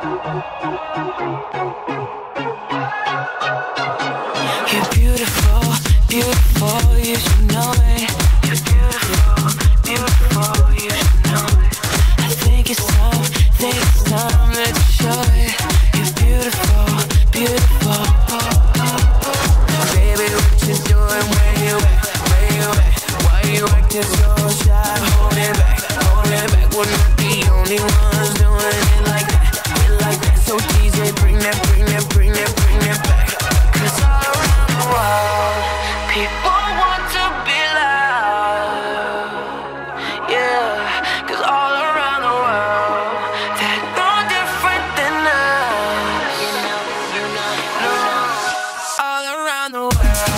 You're beautiful, beautiful, you should know it. You're beautiful, beautiful, you should know it. I think it's time that you show it. You're beautiful, beautiful. Baby, what you doing? Where you at? Where you at? Why you acting so shy? Hold it back, hold it back. We're not the only ones doing it like that, So DJ, bring that back. 'Cause all around the world, people want to be loved. Yeah, 'cause all around the world, they're no different than us. All around the world.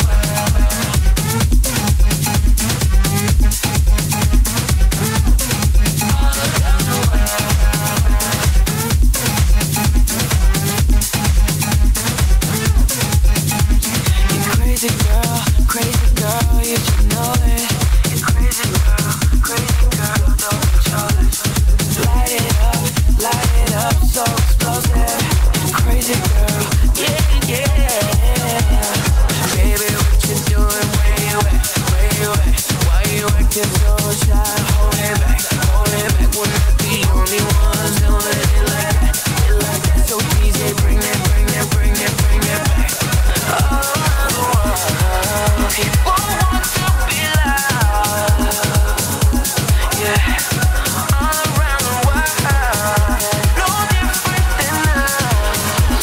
Crazy girl, you should know it. You're crazy girl, don't control it. Light it up, so explosive. Crazy girl, yeah. Baby, what you doing? Where you at? Why you acting so shy? Hold it back. We're not the only ones doing it like that, So DJ, bring that back. All around the world, people want to be loved. Yeah, all around the world, no different than us.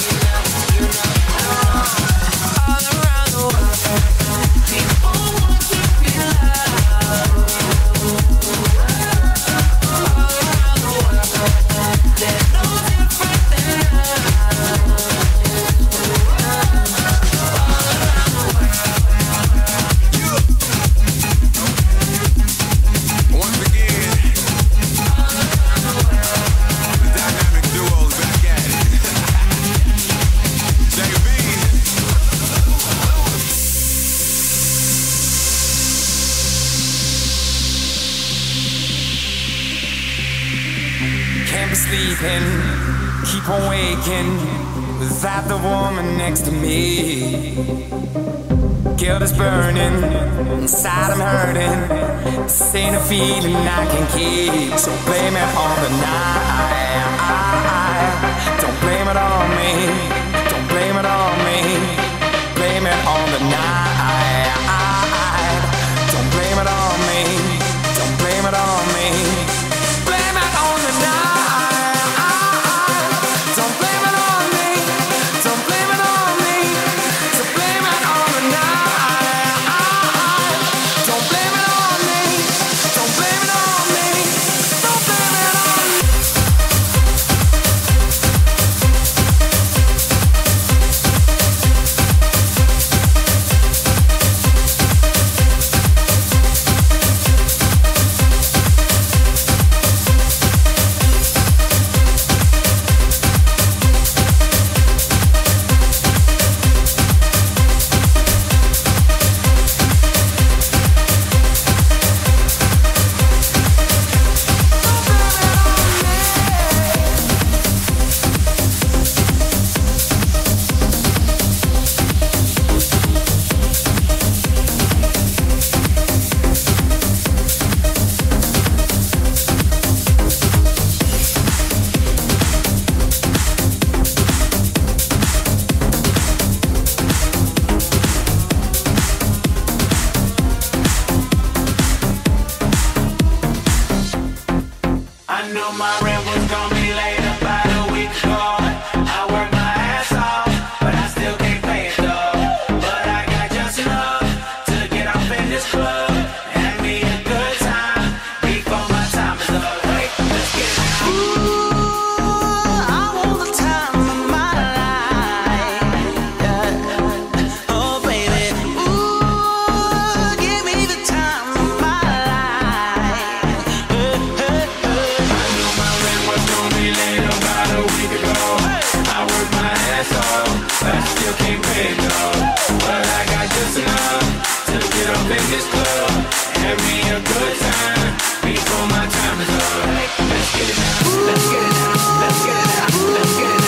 All around the world, people want to be loved. All around the world, there's no different than us. Can't be sleeping, keep on waking without the woman next to me. Guilt is burning, inside I'm hurting. This ain't a feeling I can keep. So blame it on the night. Don't blame it on me. Don't blame it on me. Blame it on the night. Don't blame it on me. Don't blame it on me. Blame it on the night. Let's get it now.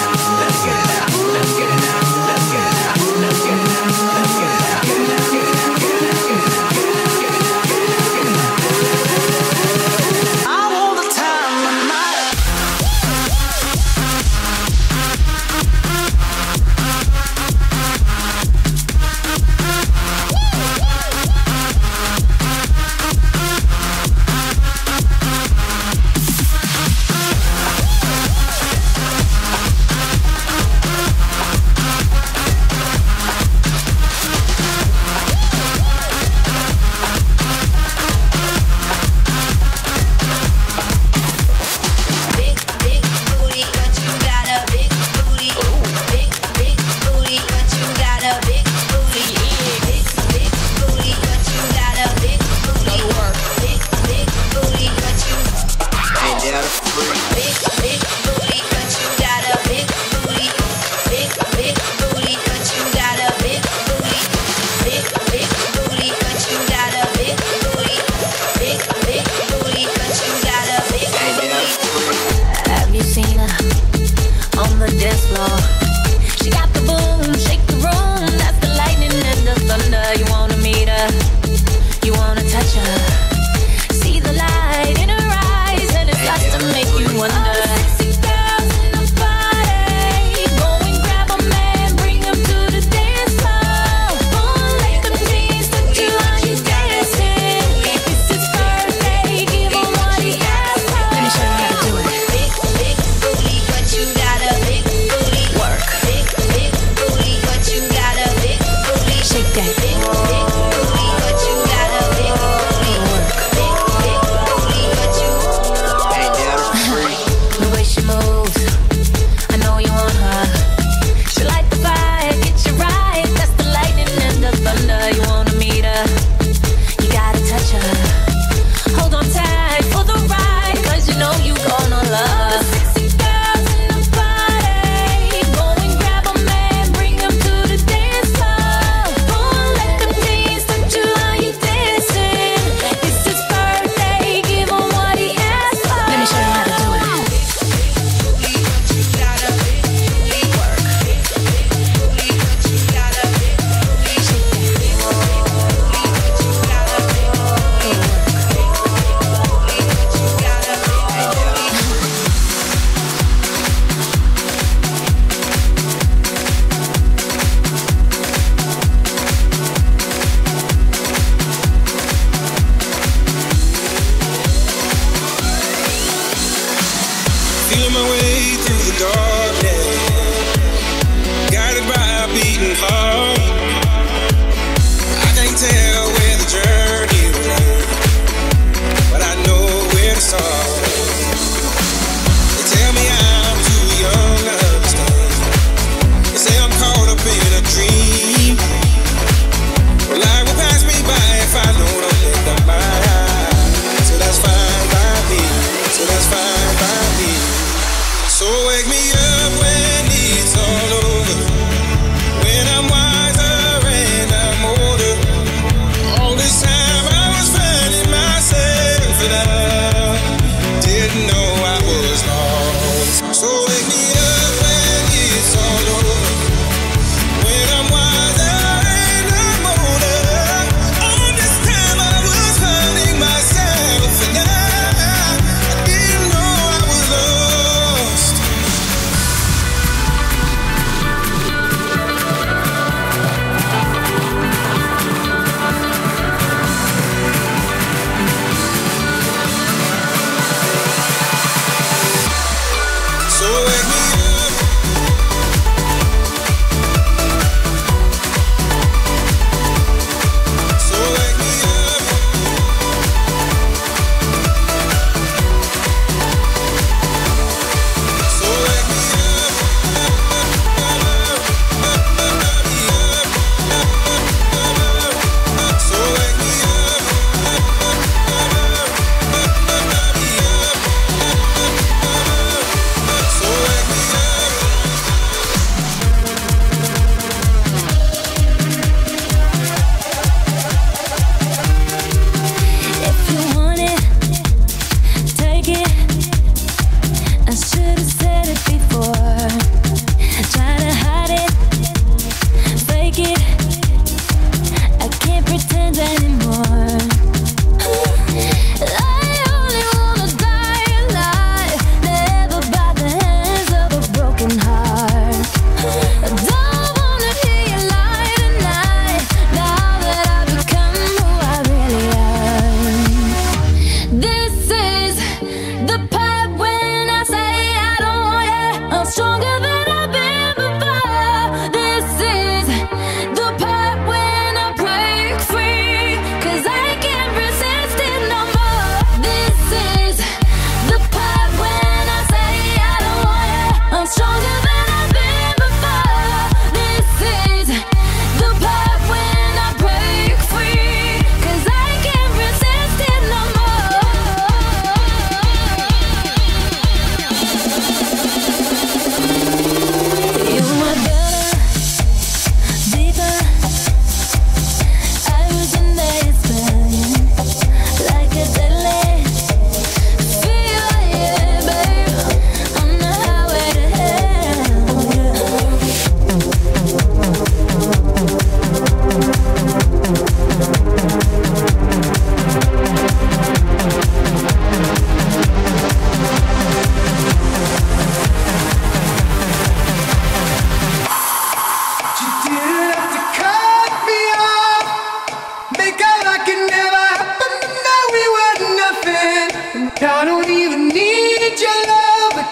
So wake me up when it's all over, when I'm wise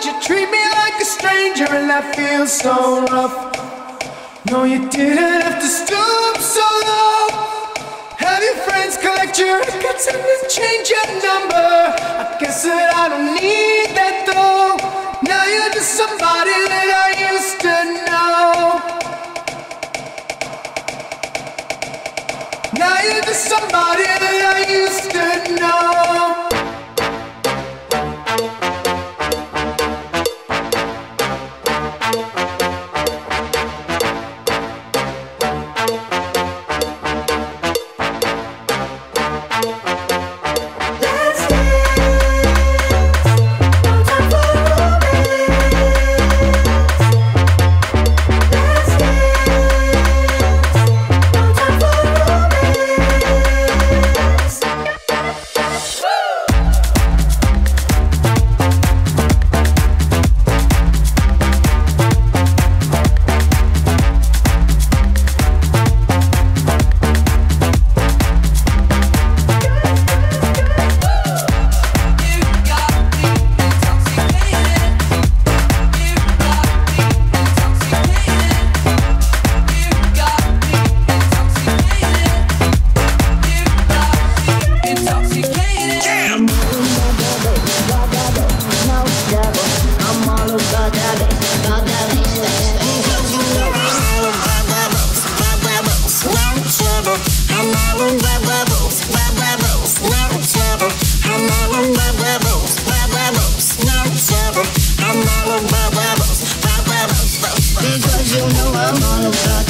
you treat me like a stranger and I feel so rough. No, you didn't have to stoop so low. Have your friends collect your records and then change your number. I guess that I don't need that though. Now you're just somebody that I used to know. Now you're just somebody that I used to know. Because you know I'm all about